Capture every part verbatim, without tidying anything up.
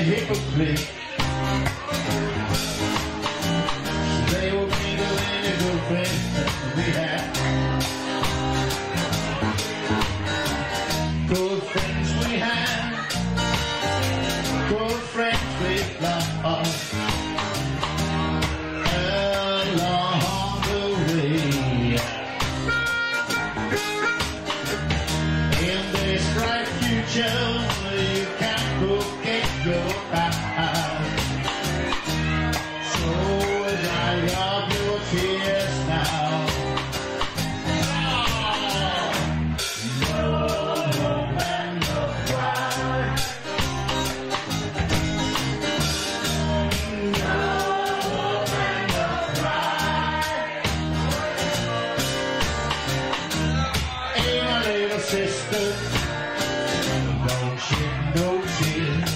hypocrite. They will be the only good friends that we have. Good friends we have. Good friends we've lost along the way. In this bright future, you can forget your past. So dry up your tears now. No more man no cry. No more man no cry. Hey, my little sister, don't shed no tears.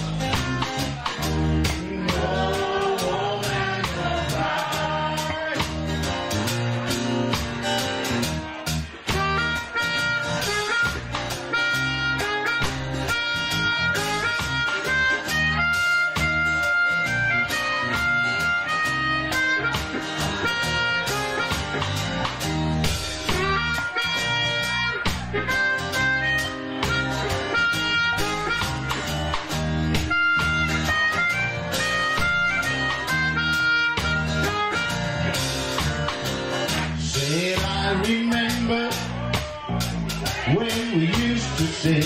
Said I remember when we used to sit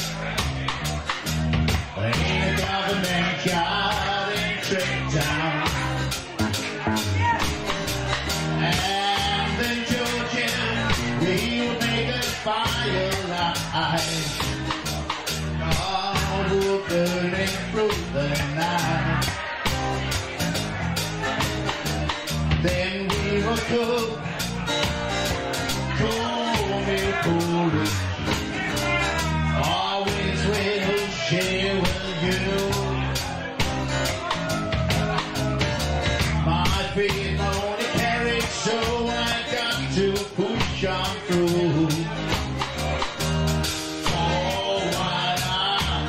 in a government yard in Trenton, and then Georgia, we would make a firelight, all wood burning through the night. Then we would cook cornmeal porridge, always will share with you. My feet only carried, so I got to push on through. Oh, what I'm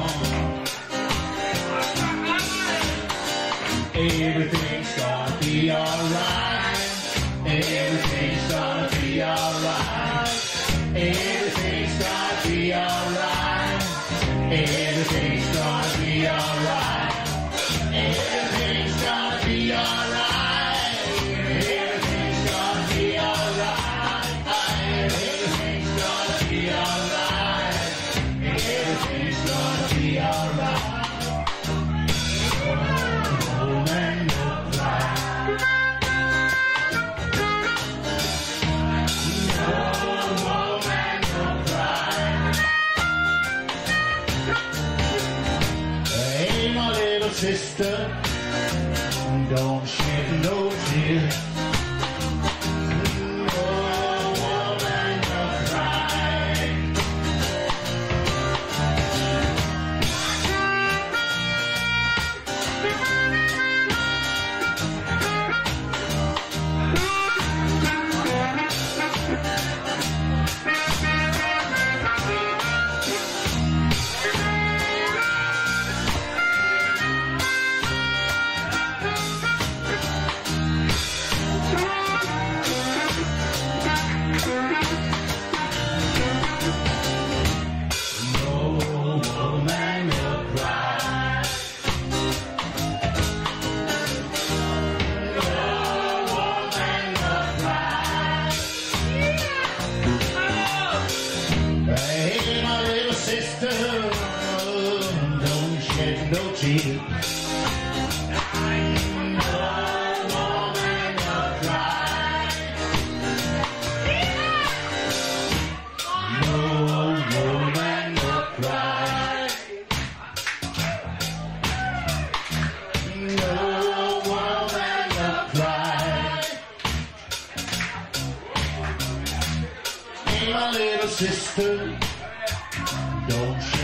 gone. Everything's gonna be alright. Everything's gonna be alright. Everything's gonna be alright. Everything's gonna be alright. Everything's gonna be alright. Everything's gonna be alright. Everything's gonna be alright. Everything's gonna be alright. Oh man, no cry. Sister, don't shed no tears. No woman no cry. Don't shed no tears. No woman no cry. No woman no cry. No woman no cry. Hey, my little sister, don't